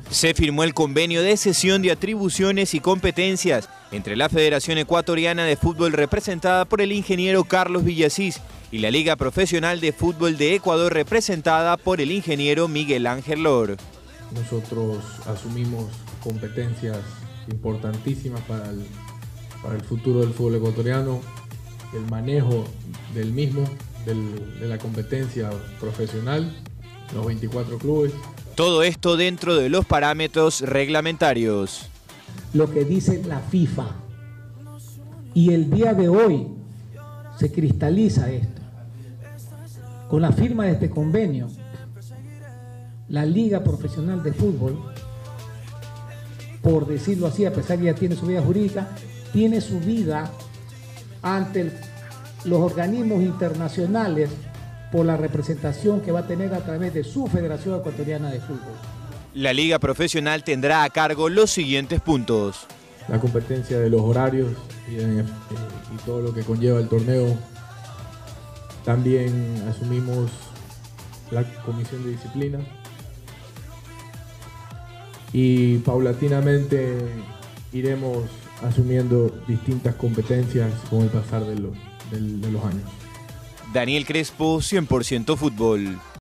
Se firmó el convenio de cesión de atribuciones y competencias entre la Federación Ecuatoriana de Fútbol, representada por el ingeniero Carlos Villasís, y la Liga Profesional de Fútbol de Ecuador, representada por el ingeniero Miguel Ángel Lor. Nosotros asumimos competencias importantísimas para el futuro del fútbol ecuatoriano, el manejo del mismo, de la competencia profesional, los 24 clubes. Todo esto dentro de los parámetros reglamentarios. Lo que dice la FIFA. Y el día de hoy se cristaliza esto. Con la firma de este convenio, la Liga Profesional de Fútbol, por decirlo así, a pesar que ya tiene su vida jurídica, tiene su vida ante los organismos internacionales por la representación que va a tener a través de su Federación Ecuatoriana de Fútbol. La Liga Profesional tendrá a cargo los siguientes puntos: la competencia de los horarios y todo lo que conlleva el torneo. También asumimos la comisión de disciplina y paulatinamente iremos asumiendo distintas competencias con el pasar de los años. Daniel Crespo, 100% Fútbol.